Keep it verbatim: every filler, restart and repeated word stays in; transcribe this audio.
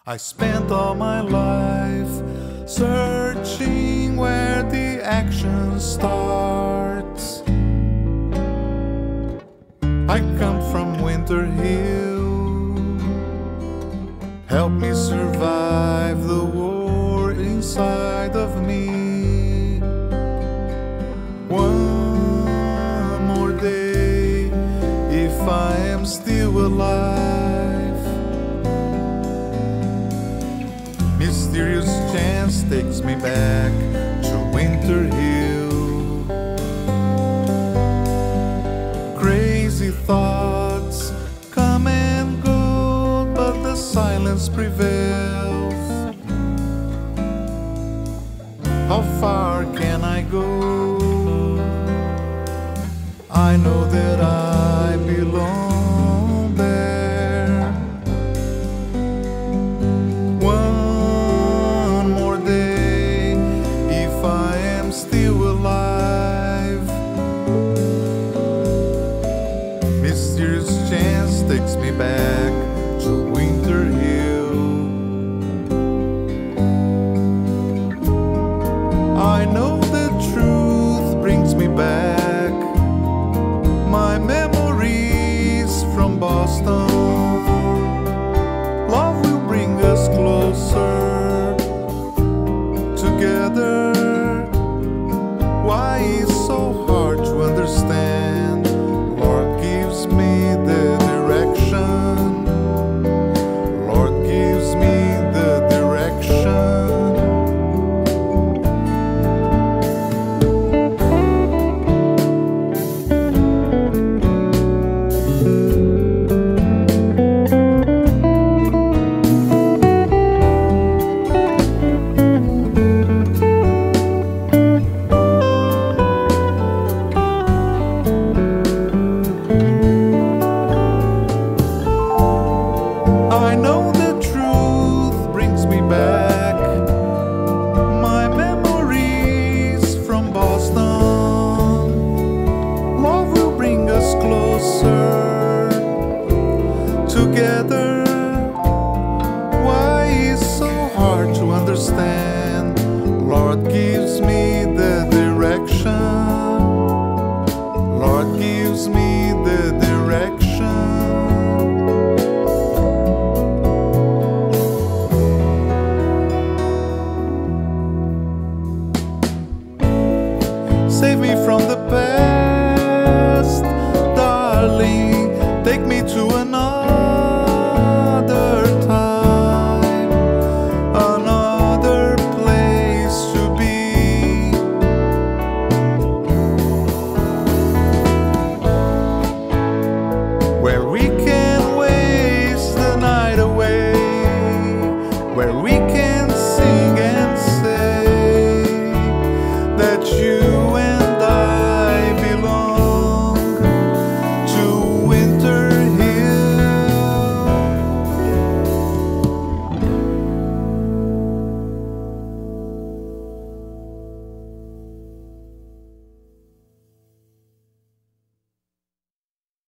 I spent all my life searching where the action starts. I come from Winter Hill. Help me survive the war inside of me. One more day, if I am still alive. Mysterious chance takes me back to Winter Hill. Crazy thoughts come and go, but the silence prevails. How far can I go? I know that I